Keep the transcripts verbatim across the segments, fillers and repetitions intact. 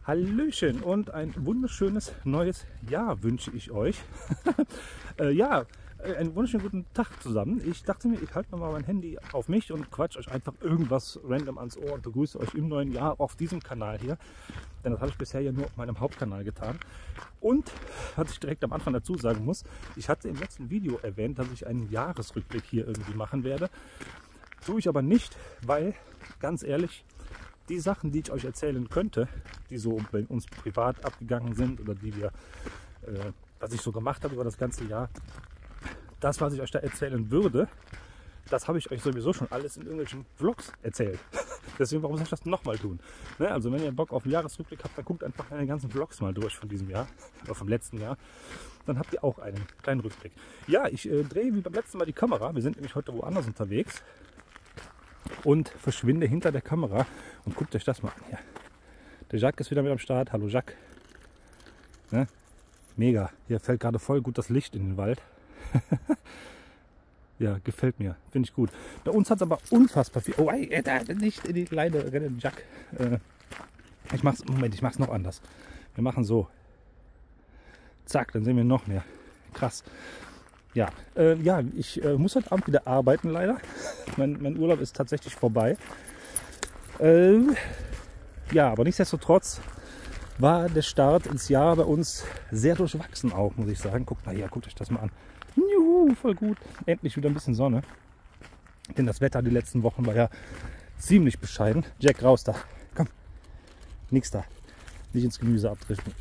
Hallöchen und ein wunderschönes neues Jahr wünsche ich euch. äh, ja, einen wunderschönen guten Tag zusammen. Ich dachte mir, ich halte mal mein Handy auf mich und quatsch euch einfach irgendwas random ans Ohr und begrüße euch im neuen Jahr auf diesem Kanal hier. Denn das habe ich bisher ja nur auf meinem Hauptkanal getan. Und was ich direkt am Anfang dazu sagen muss, ich hatte im letzten Video erwähnt, dass ich einen Jahresrückblick hier irgendwie machen werde. Tue ich aber nicht, weil, ganz ehrlich, die Sachen, die ich euch erzählen könnte, die so bei uns privat abgegangen sind oder die wir, äh, was ich so gemacht habe über das ganze Jahr, das, was ich euch da erzählen würde, das habe ich euch sowieso schon alles in irgendwelchen Vlogs erzählt. Deswegen, warum soll ich das nochmal tun? Ne? Also wenn ihr Bock auf einen Jahresrückblick habt, dann guckt einfach meine ganzen Vlogs mal durch von diesem Jahr, oder vom letzten Jahr. Dann habt ihr auch einen kleinen Rückblick. Ja, ich äh, drehe wie beim letzten Mal die Kamera. Wir sind nämlich heute woanders unterwegs. Und verschwinde hinter der Kamera und guckt euch das mal an hier. Der Jacques ist wieder mit am Start. Hallo Jacques. Ne? Mega. Hier fällt gerade voll gut das Licht in den Wald. Ja, gefällt mir. Finde ich gut. Bei uns hat es aber unfassbar viel... Oh, ey, da nicht in die Leine rennen, Jacques. Äh, ich mach's... Moment, ich mach's noch anders. Wir machen so. Zack, dann sehen wir noch mehr. Krass. Ja, äh, ja, ich äh, muss heute Abend wieder arbeiten, leider. Mein, mein Urlaub ist tatsächlich vorbei. Äh, ja, aber nichtsdestotrotz war der Start ins Jahr bei uns sehr durchwachsen auch, muss ich sagen. Guckt mal hier, guckt euch das mal an. Juhu, voll gut. Endlich wieder ein bisschen Sonne. Denn das Wetter die letzten Wochen war ja ziemlich bescheiden. Jack, raus da. Komm. Nix da. Nicht ins Gemüse abdriften.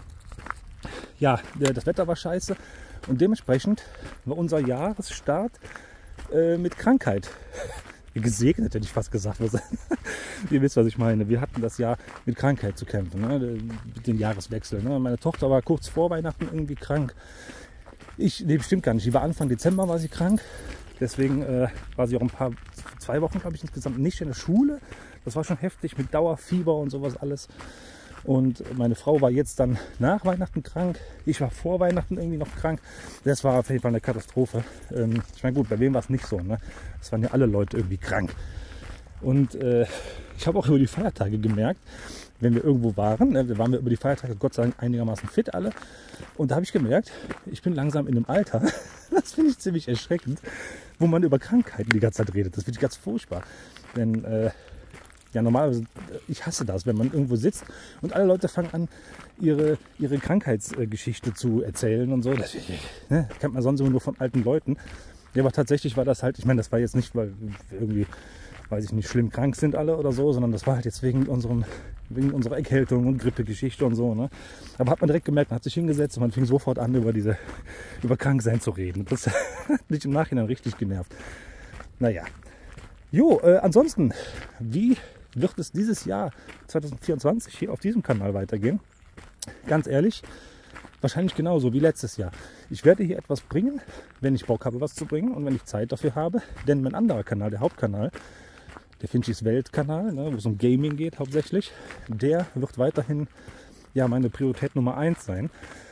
Ja, das Wetter war scheiße. Und dementsprechend war unser Jahresstart äh, mit Krankheit gesegnet, hätte ich fast gesagt. Ihr wisst, was ich meine. Wir hatten das Jahr mit Krankheit zu kämpfen, ne? Den Jahreswechsel. Ne? Meine Tochter war kurz vor Weihnachten irgendwie krank. Ich, nee, bestimmt gar nicht. Die war Anfang Dezember war sie krank. Deswegen äh, war sie auch ein paar, zwei Wochen, glaube ich, insgesamt nicht in der Schule. Das war schon heftig mit Dauerfieber und sowas alles. Und meine Frau war jetzt dann nach Weihnachten krank. Ich war vor Weihnachten irgendwie noch krank. Das war auf jeden Fall eine Katastrophe. Ähm, ich meine, gut, bei wem war es nicht so? Ne? Es waren ja alle Leute irgendwie krank. Und äh, ich habe auch über die Feiertage gemerkt, wenn wir irgendwo waren, ne, waren wir über die Feiertage Gott sei Dank einigermaßen fit alle. Und da habe ich gemerkt, ich bin langsam in einem Alter, das finde ich ziemlich erschreckend, wo man über Krankheiten die ganze Zeit redet. Das finde ich ganz furchtbar. Denn äh, ja, normalerweise, ich hasse das, wenn man irgendwo sitzt und alle Leute fangen an, ihre, ihre Krankheitsgeschichte zu erzählen und so. Das ne, kennt man sonst immer nur von alten Leuten. Ja, aber tatsächlich war das halt, ich meine, das war jetzt nicht, weil wir irgendwie, weiß ich nicht, schlimm krank sind alle oder so, sondern das war halt jetzt wegen, unserem, wegen unserer Erkältung und Grippegeschichte und so. Ne? Aber hat man direkt gemerkt, man hat sich hingesetzt und man fing sofort an, über diese, über Kranksein zu reden. Das hat mich im Nachhinein richtig genervt. Naja. Jo, äh, ansonsten, wie wird es dieses Jahr zwanzig vierundzwanzig hier auf diesem Kanal weitergehen? Ganz ehrlich, wahrscheinlich genauso wie letztes Jahr. Ich werde hier etwas bringen, wenn ich Bock habe, was zu bringen und wenn ich Zeit dafür habe. Denn mein anderer Kanal, der Hauptkanal, der Finchys Welt-Kanal, ne, wo es um Gaming geht hauptsächlich, der wird weiterhin ja, meine Priorität Nummer eins sein.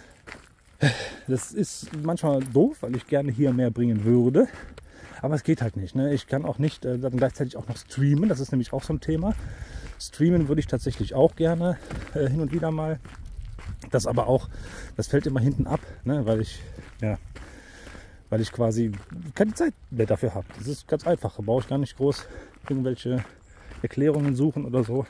Das ist manchmal doof, weil ich gerne hier mehr bringen würde. Aber es geht halt nicht. Ne? Ich kann auch nicht äh, dann gleichzeitig auch noch streamen. Das ist nämlich auch so ein Thema. Streamen würde ich tatsächlich auch gerne äh, hin und wieder mal. Das aber auch, das fällt immer hinten ab, ne? weil ich ja, weil ich quasi keine Zeit mehr dafür habe. Das ist ganz einfach. Da brauche ich gar nicht groß irgendwelche Erklärungen suchen oder so.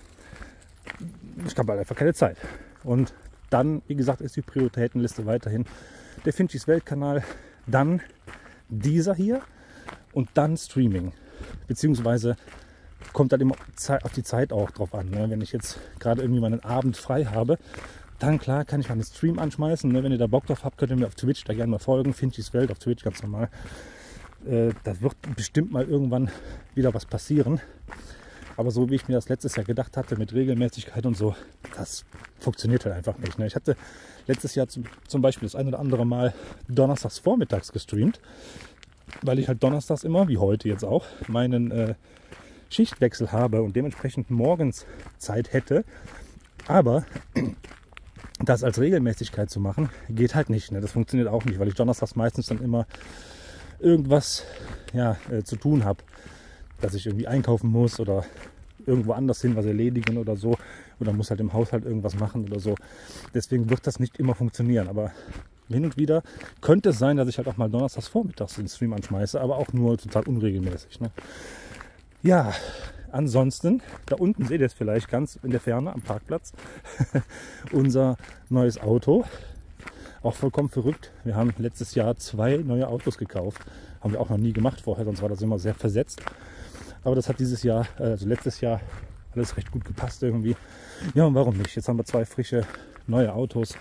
Ich habe halt einfach keine Zeit. Und dann, wie gesagt, ist die Prioritätenliste weiterhin der Finchys Welt-Kanal, dann dieser hier und dann Streaming. Beziehungsweise kommt dann immer auf die Zeit auch drauf an. Ne? Wenn ich jetzt gerade irgendwie meinen Abend frei habe, dann klar kann ich mal einen Stream anschmeißen. Ne? Wenn ihr da Bock drauf habt, könnt ihr mir auf Twitch da gerne mal folgen. Finchys Welt auf Twitch, ganz normal. Äh, da wird bestimmt mal irgendwann wieder was passieren. Aber so wie ich mir das letztes Jahr gedacht hatte, mit Regelmäßigkeit und so, das funktioniert halt einfach nicht. Ne? Ich hatte letztes Jahr zum, zum Beispiel das ein oder andere Mal donnerstags vormittags gestreamt, weil ich halt donnerstags immer, wie heute jetzt auch, meinen äh, Schichtwechsel habe und dementsprechend morgens Zeit hätte. Aber das als Regelmäßigkeit zu machen, geht halt nicht. Ne? Das funktioniert auch nicht, weil ich donnerstags meistens dann immer irgendwas ja, äh, zu tun habe. Dass ich irgendwie einkaufen muss oder irgendwo anders hin was erledigen oder so. Oder muss halt im Haushalt irgendwas machen oder so. Deswegen wird das nicht immer funktionieren. Aber hin und wieder könnte es sein, dass ich halt auch mal donnerstags vormittags den Stream anschmeiße, aber auch nur total unregelmäßig. Ne? Ja, ansonsten, da unten seht ihr es vielleicht ganz in der Ferne am Parkplatz, unser neues Auto. Auch vollkommen verrückt. Wir haben letztes Jahr zwei neue Autos gekauft. Haben wir auch noch nie gemacht vorher, sonst war das immer sehr versetzt. Aber das hat dieses Jahr, also letztes Jahr, alles recht gut gepasst irgendwie. Ja, und warum nicht? Jetzt haben wir zwei frische neue Autos,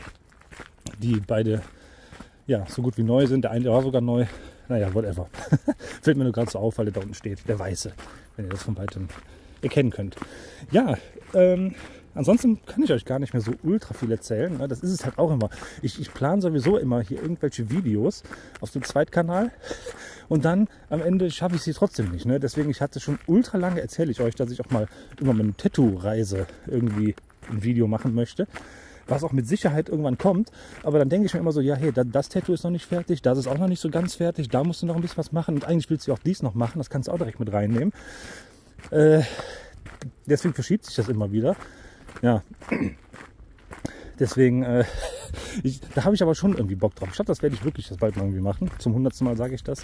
die beide ja so gut wie neu sind. Der eine war sogar neu. Naja, whatever. Fällt mir nur gerade so auf, weil der da unten steht. Der weiße, wenn ihr das von weitem erkennen könnt. Ja, ähm, ansonsten kann ich euch gar nicht mehr so ultra viel erzählen. Ne? Das ist es halt auch immer. Ich, ich plane sowieso immer hier irgendwelche Videos auf dem Zweitkanal und dann am Ende schaffe ich sie trotzdem nicht. Ne? Deswegen, ich hatte schon ultra lange, erzähle ich euch, dass ich auch mal immer meine Tattoo-Reise irgendwie ein Video machen möchte. Was auch mit Sicherheit irgendwann kommt. Aber dann denke ich mir immer so, ja, hey, das, das Tattoo ist noch nicht fertig, das ist auch noch nicht so ganz fertig, da musst du noch ein bisschen was machen und eigentlich willst du auch dies noch machen, das kannst du auch direkt mit reinnehmen. Äh, deswegen verschiebt sich das immer wieder. Ja, deswegen, äh, ich, da habe ich aber schon irgendwie Bock drauf. Ich glaube, das werde ich wirklich das bald mal irgendwie machen. Zum hundertsten Mal sage ich das.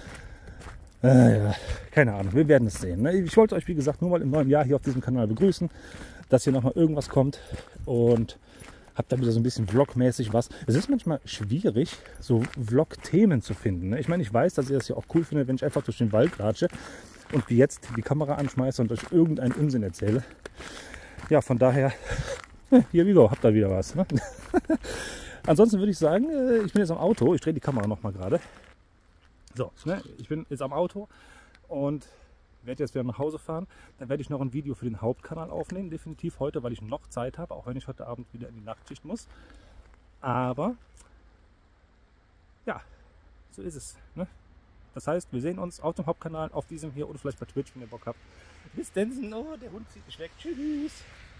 Äh, ja, keine Ahnung, wir werden es sehen. Ne? Ich wollte euch, wie gesagt, nur mal im neuen Jahr hier auf diesem Kanal begrüßen, dass hier nochmal irgendwas kommt und habe da wieder so ein bisschen vlogmäßig was. Es ist manchmal schwierig, so Vlog-Themen zu finden. Ne? Ich meine, ich weiß, dass ihr das ja auch cool findet, wenn ich einfach durch den Wald ratsche und wie jetzt die Kamera anschmeiße und euch irgendeinen Unsinn erzähle. Ja, von daher, here we go, habt da wieder was. Ne? Ansonsten würde ich sagen, ich bin jetzt am Auto. Ich drehe die Kamera nochmal gerade. So, ne? Ich bin jetzt am Auto und werde jetzt wieder nach Hause fahren. Dann werde ich noch ein Video für den Hauptkanal aufnehmen, definitiv heute, weil ich noch Zeit habe, auch wenn ich heute Abend wieder in die Nachtschicht muss. Aber ja, so ist es. Ne? Das heißt, wir sehen uns auf dem Hauptkanal, auf diesem hier oder vielleicht bei Twitch, wenn ihr Bock habt. Bis dann. Oh, der Hund zieht mich weg. Tschüss.